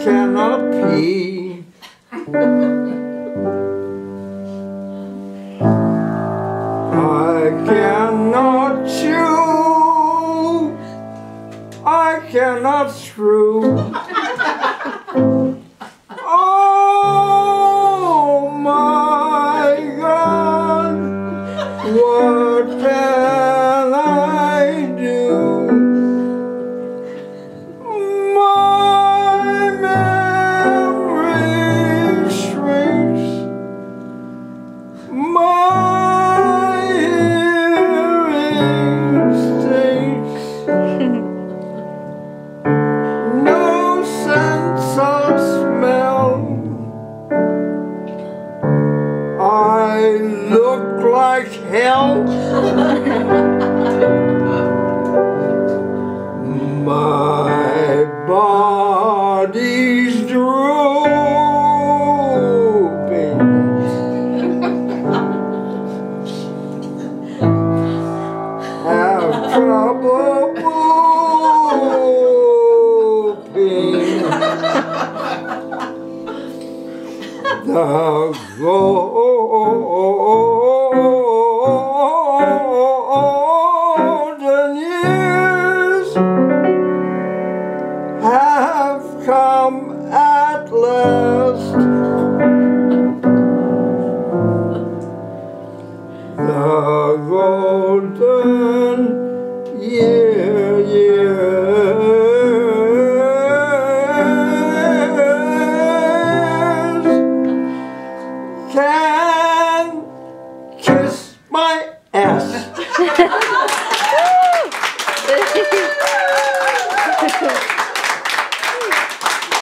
cannot pee. I cannot chew. I cannot screw. Oh my God, what can I do? My memory shrinks. My hearing stinks. No sense of smell. I look like hell. My body's drooping. Have trouble pooping. The golden years have come at last. The golden years can kiss my ass.